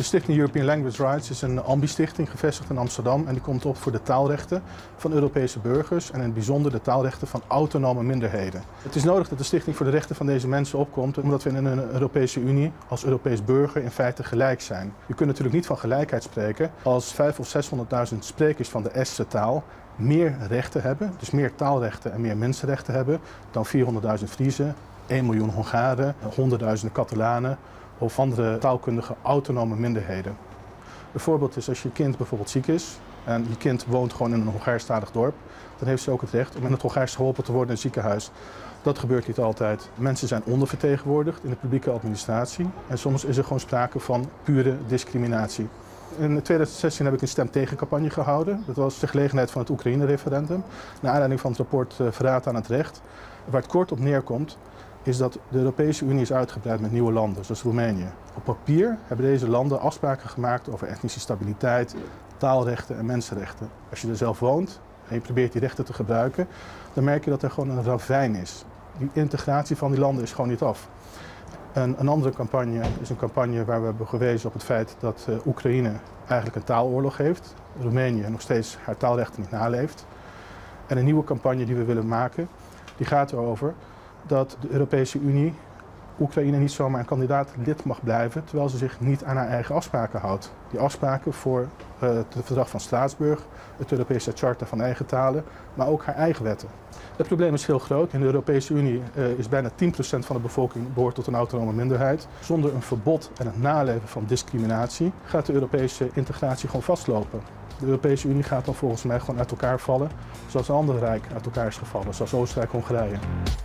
De stichting European Language Rights is een ambi-stichting gevestigd in Amsterdam en die komt op voor de taalrechten van Europese burgers en in het bijzonder de taalrechten van autonome minderheden. Het is nodig dat de stichting voor de rechten van deze mensen opkomt omdat we in een Europese Unie als Europees burger in feite gelijk zijn. Je kunt natuurlijk niet van gelijkheid spreken als 500.000 of 600.000 sprekers van de Estse taal meer rechten hebben, dus meer taalrechten en meer mensenrechten hebben dan 400.000 Friezen, 1 miljoen Hongaren, honderdduizenden Catalanen of andere taalkundige autonome minderheden. Een voorbeeld is als je kind bijvoorbeeld ziek is en je kind woont gewoon in een Hongaarstalig dorp, dan heeft ze ook het recht om in het Hongaars geholpen te worden in het ziekenhuis. Dat gebeurt niet altijd. Mensen zijn ondervertegenwoordigd in de publieke administratie en soms is er gewoon sprake van pure discriminatie. In 2016 heb ik een stem-tegencampagne gehouden. Dat was de gelegenheid van het Oekraïne-referendum. Naar aanleiding van het rapport Verraad aan het Recht. Waar het kort op neerkomt is dat de Europese Unie is uitgebreid met nieuwe landen, zoals Roemenië. Op papier hebben deze landen afspraken gemaakt over etnische stabiliteit, taalrechten en mensenrechten. Als je er zelf woont en je probeert die rechten te gebruiken, dan merk je dat er gewoon een ravijn is. Die integratie van die landen is gewoon niet af. Een andere campagne is een campagne waar we hebben gewezen op het feit dat Oekraïne eigenlijk een taaloorlog heeft. Roemenië nog steeds haar taalrechten niet naleeft. En een nieuwe campagne die we willen maken, die gaat erover dat de Europese Unie Oekraïne niet zomaar een kandidaat-lid mag blijven, terwijl ze zich niet aan haar eigen afspraken houdt. Die afspraken voor het verdrag van Straatsburg, het Europese Charta van eigen talen, maar ook haar eigen wetten. Het probleem is heel groot. In de Europese Unie is bijna 10% van de bevolking behoort tot een autonome minderheid. Zonder een verbod en het naleven van discriminatie gaat de Europese integratie gewoon vastlopen. De Europese Unie gaat dan volgens mij gewoon uit elkaar vallen, zoals een ander rijk uit elkaar is gevallen, zoals Oostenrijk-Hongarije.